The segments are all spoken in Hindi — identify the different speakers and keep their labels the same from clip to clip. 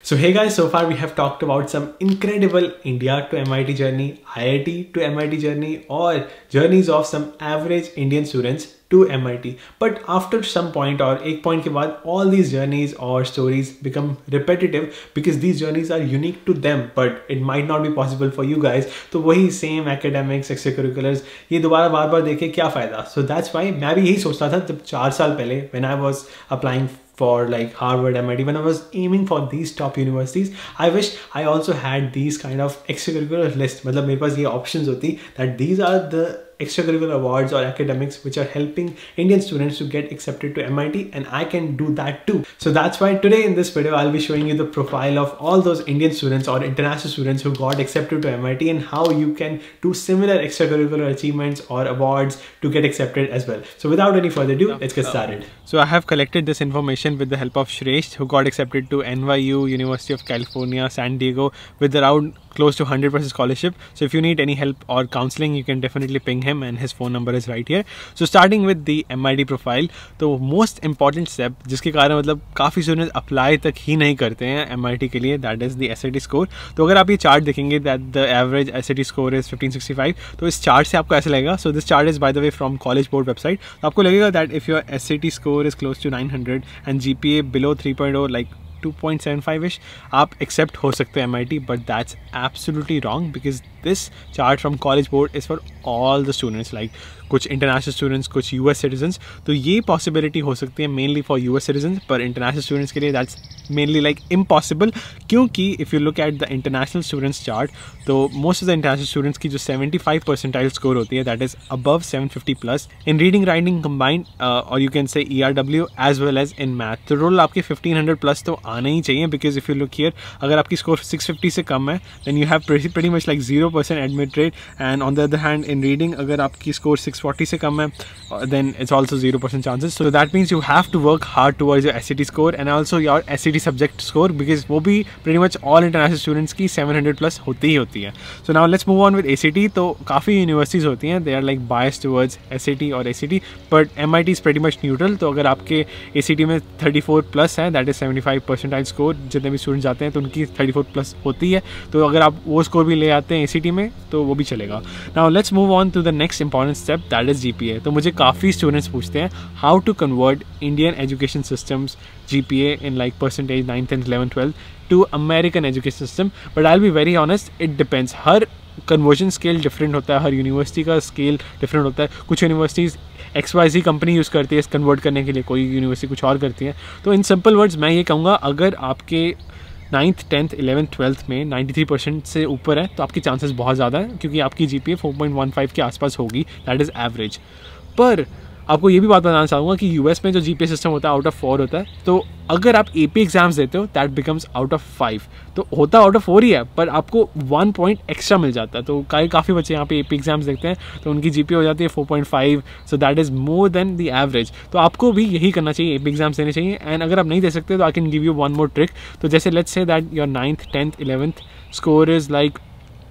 Speaker 1: So hey guys, so far we have talked about some incredible India to MIT journey, IIT to MIT journey, or journeys of some average Indian students to MIT. But after some point or एक point के बाद all these journeys or stories become repetitive because these journeys are unique to them, but it might not be possible for you guys. तो वही same academics, extracurriculars ये दोबारा बार बार देखे क्या फ़ायदा? So that's why मैं भी यही सोचता था जब 4 साल पहले when I was applying for like Harvard, MIT, when I was aiming for these top universities, I wish I also had these kind of extracurricular list. मतलब मेरे पास ये options होती that these are the extracurricular awards or academics which are helping Indian students to get accepted to MIT, and I can do that too. So that's why today in this video I'll be showing you the profile of all those Indian students or international students who got accepted to MIT and how you can do similar extracurricular achievements or awards to get accepted as well. So without any further ado, let's get started. So I have collected this information with the help of Shresh, who got accepted to NYU, University of California, San Diego with around close to 100% scholarship. So if you need any help or counseling, you can definitely ping him and his phone number is right here. So starting with the MIT profile, तो most important step जिसके कारण मतलब काफ़ी स्टूडेंट्स अप्लाई तक ही नहीं करते हैं MIT के लिए, that is the SAT score. तो अगर आप ये चार्ट देखेंगे that the average SAT score is 1565, तो इस चार्ट से आपको ऐसा लगेगा. So this chart is by the way from College Board website. तो आपको लगेगा that if your SAT score is close to 900 and GPA below 3.0 like 2.75ish, आप accept हो सकते हैं MIT, but that's absolutely wrong because this chart from College Board is for all the students, like कुछ इंटरनेशनल स्टूडेंट्स, कुछ US सिटीजन्स. तो ये पॉसिबिलिटी हो सकती है मेनली फॉर US सिटीजन्स, पर इंटरनेशनल स्टूडेंट्स के लिए दैट्स मेनली लाइक इम्पॉसिबल, क्योंकि if you look at the international students chart, तो most of the international students की जो 75 परसेंटाइल स्कोर होती है that is above 750+ in reading writing combined, और you can say ERW as well as in math. तो रोल आपके 1500+ तो आना ही चाहिए, because if you look here अगर आपकी स्कोर 650 से कम है then you have pretty much like 0% admit rate. And on the other hand in reading अगर आपकी स्कोर 640 से कम है then it's also 0% chances. So that means you have to work hard towards your SAT score and also your SAT subject score, because वो भी pretty much all international students की 700+ होती ही होती है. So now let's move on with ACT. तो काफ़ी universities होती हैं, they are like biased towards SAT और ACT, but MIT is pretty much neutral. तो अगर आपके ACT में 34+ है, that is 75 percentile score, जितने भी स्टूडेंट जाते हैं तो उनकी 34+ होती है. तो अगर आप वो स्कोर भी ले आते हैं ACT में तो वो भी चलेगा. Now let's move on to the next important step, that is GPA. तो मुझे काफ़ी स्टूडेंट्स पूछते हैं how to convert Indian education systems GPA in like percentage 9th, 10th, 11th, 12th to American education system. But I will be very honest, it depends. हर कन्वर्जन स्केल डिफरेंट होता है, हर यूनिवर्सिटी का स्केल डिफरेंट होता है. कुछ यूनिवर्सिटीज़ XYZ कंपनी यूज़ करती है इस कन्वर्ट करने के लिए, कोई यूनिवर्सिटी कुछ और करती है. तो इन सिंपल वर्ड्स मैं ये कहूँगा, अगर आपके 9th, 10th, 11th, 12th में 93% से ऊपर है तो आपकी चांसेस बहुत ज़्यादा है, क्योंकि आपकी GPA 4.15 के आसपास होगी, दैट इज़ एवरेज. पर आपको ये भी बात बताना चाहूँगा कि US में जो GPA सिस्टम होता है आउट ऑफ 4 होता है. तो अगर आप AP एग्जाम्स देते हो दैट बिकम्स आउट ऑफ 5. तो होता आउट ऑफ 4 ही है, पर आपको 1 पॉइंट एक्स्ट्रा मिल जाता है. तो काफ़ी बच्चे यहाँ पे AP एग्जाम्स देखते हैं तो उनकी GPA हो जाती है 4.5. So that is more than the average. तो आपको भी यही करना चाहिए, AP एग्जाम्स देने चाहिए. एंड अगर आप नहीं दे सकते तो I can give you one more trick. तो जैसे let's say that your 9th, 10th, 11th score is like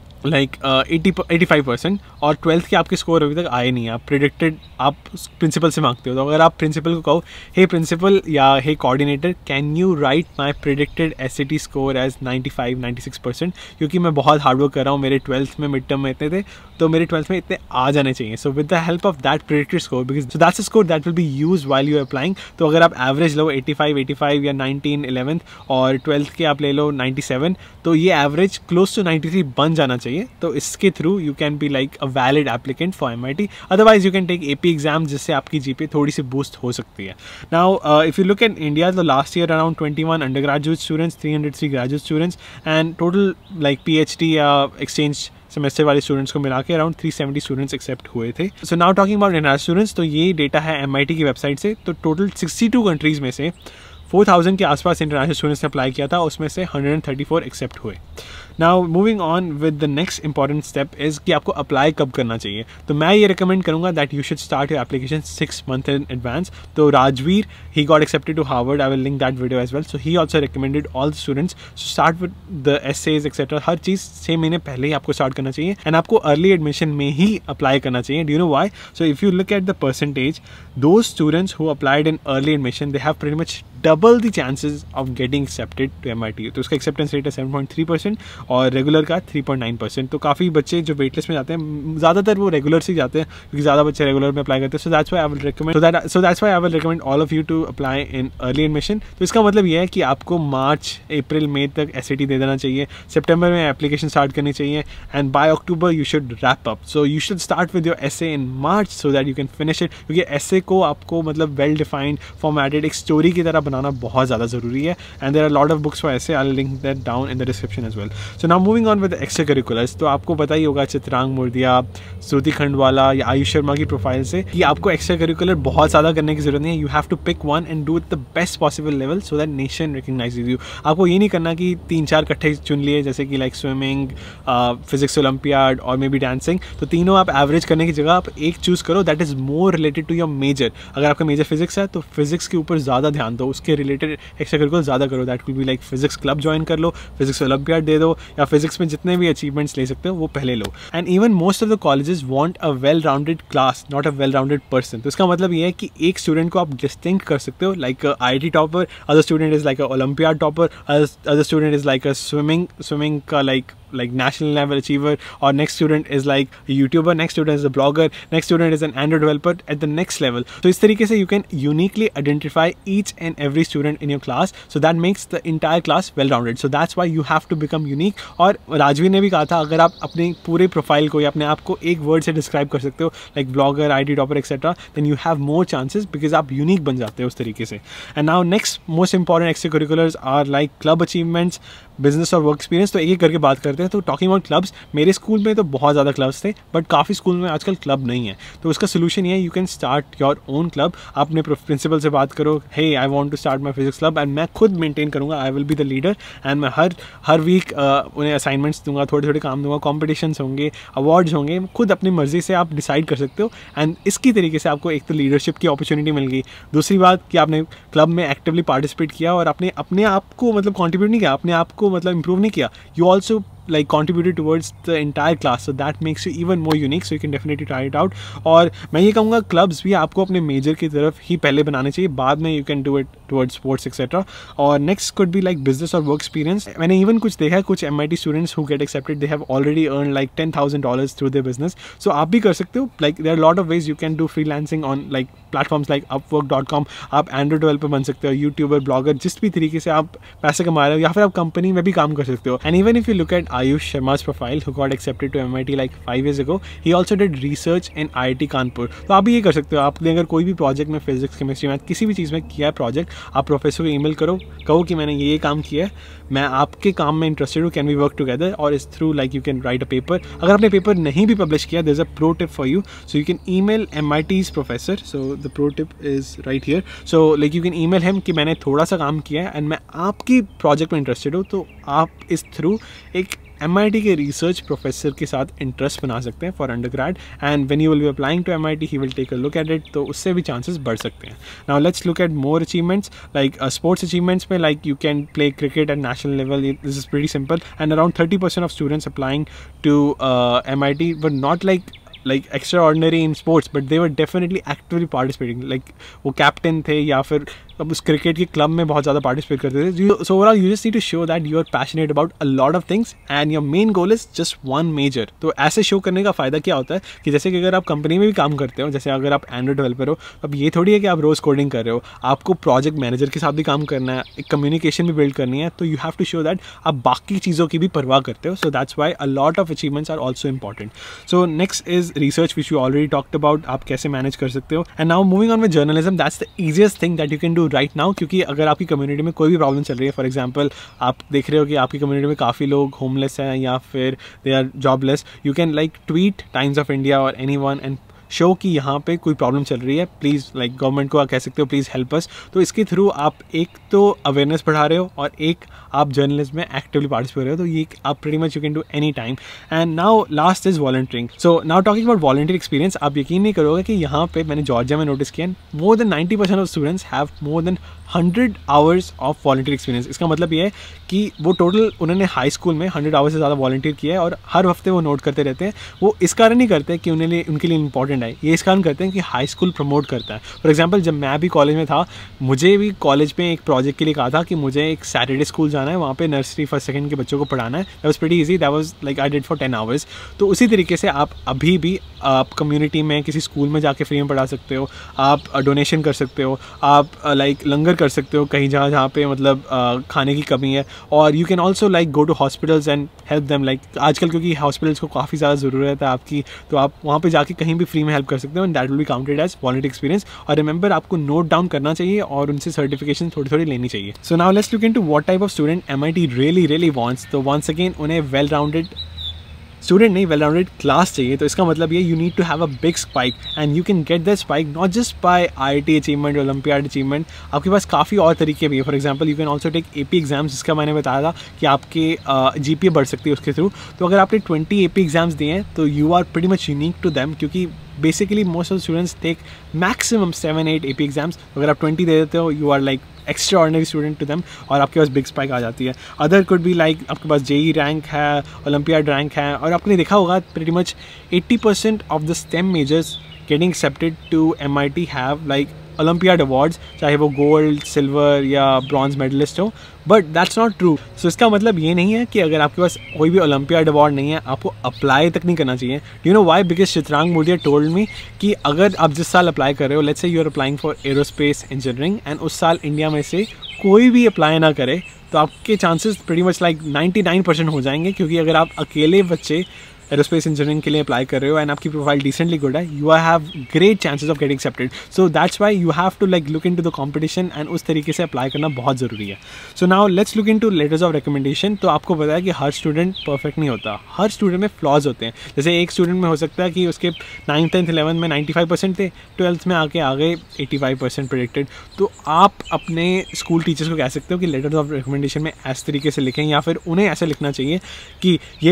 Speaker 1: 85% और 12th के आपके स्कोर अभी तक आए नहीं है, आप प्रिडिक्टेड आप प्रिंसिपल से मांगते हो. तो अगर आप प्रिंसिपल को कहो हे प्रिंसिपल या hey coordinator, can you write my predicted SAT score as 95-96%, क्योंकि मैं बहुत हार्डवर्क कर रहा हूँ, मेरे 12th में मिड टर्म में इतने थे तो मेरे 12th में इतने आ जाने चाहिए. So with the help of that predicted score, because so that's a score that will be use while you applying. तो अगर आप एवरेज लो 85 या 19 11th और 12th के आप ले लो 97, तो ये एवरेज क्लोज टू 93 बन जाना चाहिए. तो इसके through you can be like a valid applicant for MIT. Otherwise you can take AP exam, जिससे आपकी GPA थोड़ी सी बूस्ट हो सकती है. Now if you look at India, तो last year around 21 undergraduate students, 303 graduate students and total like PhD या एक्सचेंज सेमेस्टर वाले स्टूडेंट्स को मिला के अराउंड 370 स्टूडेंट्स एक्सेप्ट हुए थे. So now talking about international students, तो ये डेटा है MIT की वेबसाइट से. तो टोटल 62 कंट्रीज़ में से 4000 के आसपास इंटरनेशनल स्टूडेंट्स ने अप्लाई किया था, उसमें से 134 एक्सेप्ट हुए. Now moving on with the next important step is कि आपको अप्लाई कब करना चाहिए. तो मैं ये रिकमेंड करूँगा that you should start your application 6 months in advance. तो Rajveer, he got accepted to Harvard, I will link that video as well. So he also recommended all the students to start with the essays etcetera. हर चीज़ 6 महीने पहले ही आपको स्टार्ट करना चाहिए एंड आपको अर्ली एडमिशन में ही अप्लाई करना चाहिए. Do you know why? So if you look at the percentage, those students who applied in early admission, they have pretty much double the chances of getting accepted to MIT। तो उसका एक्सेप्टेंस रेट है 7.3% और रेगुलर का 3.9%। तो काफ़ी बच्चे जो वेट लिस्ट में जाते हैं ज़्यादातर वो रेगुलर से जाते हैं क्योंकि ज़्यादा बच्चे रेगुलर में अप्लाई करते हैं। So that's why I will recommend all of you to apply in early admission. तो इसका मतलब ये है कि आपको मार्च अप्रैल मई तक SAT दे देना चाहिए, सितंबर में एप्लीकेशन स्टार्ट करनी चाहिए, and by October you should wrap up. So you should start with your essay in March so that you can finish it, क्योंकि essay को आपको मतलब वेल डिफाइंड फॉर्मेटेड एक स्टोरी की तरह बनाना बहुत ज़्यादा ज़रूरी है। And there are lot of books for essay, I will link that down in the description as well. So now moving on with extracurriculars. तो आपको पता ही होगा चित्रांग मुर्दिया, श्रुति खंडवाला या आयुष शर्मा की प्रोफाइल से कि आपको एक्स्ट्रा करिकुलर बहुत ज़्यादा करने की जरूरत नहीं है। You have to pick one and do it the best possible level so that nation recognizes you. आपको ये नहीं करना कि 3-4 इकट्ठे चुन लिए, जैसे कि लाइक स्विमिंग, फिजिक्स ओलंपियाड और मे बी डांसिंग। तो तीनों आप एवरेज करने की जगह आप एक चूज़ करो that is more related to your major. अगर आपका मेजर फिजिक्स है तो फिजिक्स के ऊपर ज़्यादा ध्यान दो, उसके रिलेटेड एक्स्ट्रा करिकुलर ज़्यादा करो। That will be like physics club join कर लो, फिजिक्स ओलंपियाड दे दो, या फिजिक्स में जितने भी अचीवमेंट्स ले सकते हो वो पहले लो। And even most of the colleges want a well rounded class, not a well rounded person. तो इसका मतलब ये है कि एक स्टूडेंट को आप डिस्टिंक्ट कर सकते हो, like IIT topper, other student is like a olympiad topper, other student is like a swimming का like national level achiever, or next student is like a YouTuber, next student is a blogger, next student is an Android developer at the next level. So इस तरीके से you can uniquely identify each and every student in your class, so that makes the entire class well rounded. So that's why you have to become unique. और राजवीर ने भी कहा था अगर आप अपने पूरे प्रोफाइल को या अपने आप को एक वर्ड से डिस्क्राइब कर सकते हो, like blogger, IIT topper etcetera, then you have more chances because आप यूनिक बन जाते हो उस तरीके से। And now next most important extracurriculars are like club achievements, business और वर्क एक्सपीरियंस। तो एक एक करके बात करते हैं। तो टॉकिंग अबाउट क्लब्स, मेरे स्कूल में तो बहुत ज़्यादा क्लब्स थे, बट काफ़ी स्कूल में आजकल क्लब नहीं है। तो उसका सोल्यूशन ये है, you can start your own club. आप अपने प्रिंसिपल से बात करो, hey I want to start my physics club, and मैं खुद मेंटेन करूँगा, I will be the leader, and मैं हर वीक उन्हें असाइनमेंट्स दूंगा, थोड़े थोड़े काम दूंगा, कॉम्पिटिशन्स होंगे, अवार्ड्स होंगे, खुद अपनी मर्जी से आप डिसाइड कर सकते हो। एंड इसकी तरीके से आपको एक तो लीडरशिप की अपॉर्चुनिटी मिल गई, दूसरी बात कि आपने क्लब में एक्टिवली पार्टिसिपेट किया और आपने अपने आप को मतलब कॉन्ट्रीब्यूट नहीं किया, अपने आप को मतलब इंप्रूव नहीं किया, you also like contributed towards the entire class, so that makes you even more unique, so you can definitely try it out. और मैं ये कहूँगा क्लब्स भी आपको अपने मेजर की तरफ ही पहले बनाने चाहिए, बाद में you can do it towards sports etc. और next could be like business और work experience. मैंने even कुछ देखा है, कुछ MIT students who get accepted, they have already earned like $10,000 through their business. So आप भी कर सकते हो, like there are a lot of ways you can do freelancing on like platforms like upwork.com. आप Android developer बन सकते हो, YouTuber, blogger, जिस भी तरीके से आप पैसे कमा रहे हो, या फिर आप कंपनी में भी काम कर सकते हो। And even if you look at Ayush Sharma's profile, who got accepted to MIT like 5 years ago, he also did research in IIT Kanpur. तो आप भी ये कर सकते हो, आपने अगर कोई भी प्रोजेक्ट में फिजिक्स, केमिस्ट्री, मैथ किसी भी चीज़ में किया है प्रोजेक्ट, आप प्रोफेसर को ईमेल करो, कहो कि मैंने ये काम किया है, मैं आपके काम में इंटरेस्टेड हूँ, कैन वी वर्क टुगेदर, और इस through like you can write a paper. अगर आपने पेपर नहीं भी पब्लिश किया, there is a pro tip for you, so you can email MIT's professor, so the pro tip is right here. So like you can email him कि मैंने थोड़ा सा काम किया है एंड मैं आपकी प्रोजेक्ट में इंटरेस्टेड हूँ, तो आप इस थ्रू एक MIT के रिसर्च प्रोफेसर के साथ इंटरेस्ट बना सकते हैं for undergrad, and when you will be applying to MIT he will take a look at it, तो उससे भी चांसेस बढ़ सकते हैं। Now let's look at more achievements, like sports achievements में like you can play cricket at national level, this is pretty simple, and around 30% of students applying to MIT were not like extraordinary in sports, but they were definitely actively participating, like वो कैप्टन थे या फिर अब उस क्रिकेट के क्लब में बहुत ज़्यादा पार्टिसिपेट करते थे। So overall you just need to show that you are passionate about a lot of things and your main goal is just one major. तो ऐसे शो करने का फ़ायदा क्या होता है कि जैसे कि अगर आप कंपनी में भी काम करते हो, जैसे अगर आप एंड्रॉइड डेवलपर हो, अब ये थोड़ी है कि आप रोज़ कोडिंग कर रहे हो, आपको प्रोजेक्ट मैनेजर के साथ भी काम करना है, एक कम्युनिकेशन भी बिल्ड करनी है, तो you have to show that आप बाकी चीज़ों की भी परवाह करते हो। So that's why a lot of achievements are also important. So next is research which you already talked about, आप कैसे मैनेज कर सकते हो। And now moving on with journalism, that's the easiest thing that you can do right now, क्योंकि अगर आपकी कम्युनिटी में कोई भी प्रॉब्लम चल रही है, फॉर एग्जांपल आप देख रहे हो कि आपकी कम्युनिटी में काफ़ी लोग होमलेस हैं या फिर they are jobless, you can like tweet Times of India और एनीवन एंड शो कि यहाँ पे कोई प्रॉब्लम चल रही है, प्लीज़ लाइक गवर्नमेंट को आप कह सकते हो प्लीज़ हेल्प अस। तो इसके थ्रू आप एक तो अवेयरनेस बढ़ा रहे हो और एक आप जर्नलिज्म में एक्टिवली पार्टिसिपेट कर रहे हो, तो ये आप pretty much you can do any time. And now last is volunteering. So now talking about volunteer experience, आप यकीन नहीं करोगे कि यहाँ पे मैंने जॉर्जिया में नोटिस किया, more than 90% of students have more than 100 hours of volunteer experience. इसका मतलब ये है कि वो टोटल उन्होंने हाई स्कूल में 100 आवर्स से ज़्यादा वॉलंटियर किया है, और हर हफ्ते वो नोट करते रहते हैं। वो इस कारण नहीं करते कि उनके लिए इंपॉर्टेंट है, ये इस कारण करते हैं कि हाई स्कूल प्रमोट करता है। फॉर एग्जाम्पल, जब मैं भी कॉलेज में था, मुझे भी कॉलेज में एक प्रोजेक्ट के लिए कहा था कि मुझे एक सैटरडे स्कूल जाना है, वहाँ पे नर्सरी फर्स्ट सेकंड के बच्चों को पढ़ाना है। That was pretty easy, that was like I did for 10 hours. तो उसी तरीके से आप अभी भी आप कम्युनिटी में किसी स्कूल में जाके फ्री में पढ़ा सकते हो, आप डोनेशन कर सकते हो, आप लाइक लंगर कर सकते हो कहीं जहाँ पे मतलब खाने की कमी है, और you can also like go to hospitals and help them. Like आजकल क्योंकि हॉस्पिटल्स को काफ़ी ज़्यादा ज़रूरत है आपकी, तो आप वहाँ पे जाके कहीं भी फ्री में हेल्प कर सकते हो, and that will be counted as volunteer experience. और रिमेंबर, आपको नोट डाउन करना चाहिए और उनसे सर्टिफिकेशन थोड़ी थोड़ी लेनी चाहिए। So now let's look into what type of student MIT really wants. तो वंस अगेन उन्हें वेल राउंडेड स्टूडेंट नहीं, वेल राउंडेड क्लास चाहिए। तो इसका मतलब ये, you need to have a big spike, and you can get that spike not just bye IIT achievement, olympiad achievement. आपके पास काफ़ी और तरीके भी है। For example, you can also take AP exams, जिसका मैंने बताया था कि आपके GPA बढ़ सकती है उसके थ्रू। तो अगर आपने 20 AP एग्जाम्स दिए हैं तो you are pretty much unique to them, क्योंकि basically most of students take maximum 7-8 AP exams. अगर आप 20 दे देते हो, you are like extraordinary student to them, और आपके पास बिग स्पाइक आ जाती है। अदर कुड बी लाइक आपके पास JEE रैंक है, ओलंपियाड रैंक है, और आपने देखा होगा pretty much 80% of the STEM majors getting accepted to MIT have like olympiad awards, चाहे वो गोल्ड, सिल्वर या ब्रॉन्ज मेडलिस्ट हो। But that's not true. So इसका मतलब ये नहीं है कि अगर आपके पास कोई भी ओलंपियाड अवार्ड नहीं है, आपको अप्लाई तक नहीं करना चाहिए। You know why? Because Chitrang Modia told me कि अगर आप जिस साल अप्लाई कर रहे हो, let's say you are applying for aerospace engineering, and उस साल इंडिया में से कोई भी अप्लाई ना करे, तो आपके चांसेस प्रीटी मच लाइक 99% हो जाएंगे। क्योंकि अगर आप अकेले बच्चे एरोस्पेस इंजीनियरिंग के लिए अप्लाई कर रहे हो एंड आपकी प्रोफाइल डिसेंटली गुड है, you have great chances of getting accepted. So that's why you have to like look into the competition, and उस तरीके से अप्लाई करना बहुत ज़रूरी है। So now let's look into letters of recommendation. तो आपको पता है कि हर स्टूडेंट परफेक्ट नहीं होता, हर स्टूडेंट में फ्लॉज होते हैं। जैसे एक स्टूडेंट में हो सकता है कि उसके 9th 10th 11th में 95% थे, 12th में आके आ गए 85% प्रेडिक्टेड। तो आप अपने स्कूल टीचर्स को कह सकते हो कि लेटर्स ऑफ रिकमेंडेशन में इस तरीके से लिखें, या फिर उन्हें ऐसे लिखना चाहिए कि ये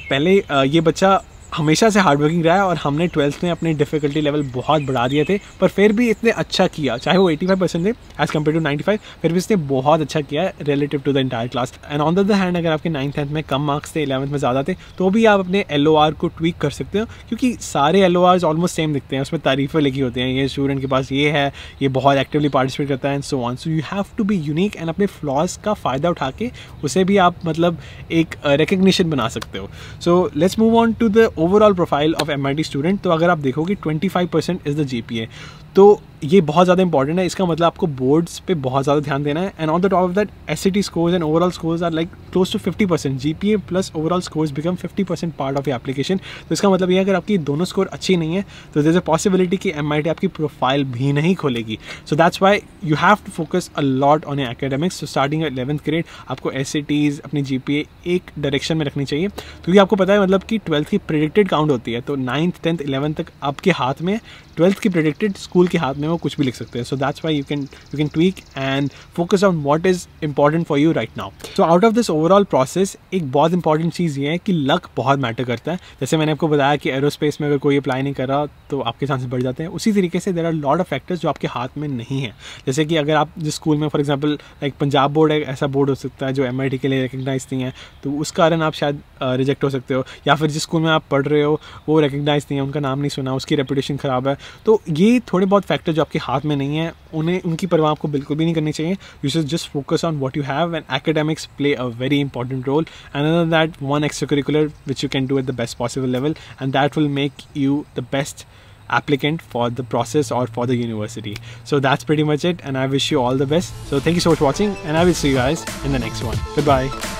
Speaker 1: बच्चा हमेशा से हार्ड वर्किंग रहा है, और हमने 12th में अपने डिफ़िकल्टी लेवल बहुत बढ़ा दिए थे, पर फिर भी इतने अच्छा किया, चाहे वो 85% थे एज़ कम्पेयर टू 95, फिर भी इसने बहुत अच्छा किया है relative to the entire class. And on the other hand, अगर आपके 9th 10th में कम मार्क्स थे, 11th में ज़्यादा थे, तो भी आप अपने LOR को ट्वीक कर सकते हो, क्योंकि सारे LORs ऑलमोस्ट सेम दिखते हैं, उसमें तारीफ़ें लिखी होती हैं, ये स्टूडेंट के पास ये है, ये बहुत एक्टिवली पार्टिसिपेट करता है, and so on. So you have to be unique, and अपने फ्लॉज का फ़ायदा उठा के उसे भी आप मतलब एक रिकग्निशन बना सकते हो। So let's move on to the overall profile of MIT student. तो अगर आप देखोगे 25% इज़ द GPA, तो ये बहुत ज़्यादा इंपॉर्टेंट है। इसका मतलब आपको बोर्ड्स पे बहुत ज़्यादा ध्यान देना है, and on the top of that SAT scores and overall scores are like close to 50%। GPA plus overall scores become 50% part of your application. तो इसका मतलब ये है अगर आपकी दोनों स्कोर अच्छी नहीं है, तो देयर इज अ पॉसिबिलिटी कि MIT आपकी प्रोफाइल भी नहीं खोलेगी। So that's why you have to focus a lot on your academics. So starting 11th grade आपको SATs, अपनी GPA एक डायरेक्शन में रखनी चाहिए, क्योंकि आपको पता है मतलब कि 12th की प्रेडिक्टेड काउंट होती है, तो 9th 10th 11th तक आपके हाथ में, 12th की प्रेडिक्टेड स्कूल के हाथ में वो कुछ भी लिख सकते हैं। So that's why you can tweak and focus on what is important for you right now. So out of this overall process एक बहुत इंपॉर्टेंट चीज़ ये है कि लक बहुत मैटर करता है। जैसे मैंने आपको बताया कि एरोस्पेस में अगर कोई अप्लाई नहीं कर रहा तो आपके चांसेस बढ़ जाते हैं, उसी तरीके से there are lot of factors जो आपके हाथ में नहीं है। जैसे कि अगर आप जिस स्कूल में, for example like Punjab board एक ऐसा बोर्ड हो सकता है जो MIT के लिए रिकगनाइज नहीं है, तो उस कारण आप शायद रिजेक्ट हो सकते हो, या फिर जिस स्कूल में आप पढ़ रहे हो वो रिकगनाइज नहीं है, उनका नाम नहीं सुना, उसकी रेपुटेशन ख़राब है। तो ये थोड़े बहुत फैक्टर जो आपके हाथ में नहीं है, उनकी परवाह आपको बिल्कुल भी नहीं करनी चाहिए। You should just focus on what you have, and academics play a very important role, and other than that, one extracurricular which you can do at the best possible level, and that will make you the best applicant for the process or for the university. So that's pretty much it, and I wish you all the best. So thank you so much for watching, and I will see you guys in the next one. Goodbye.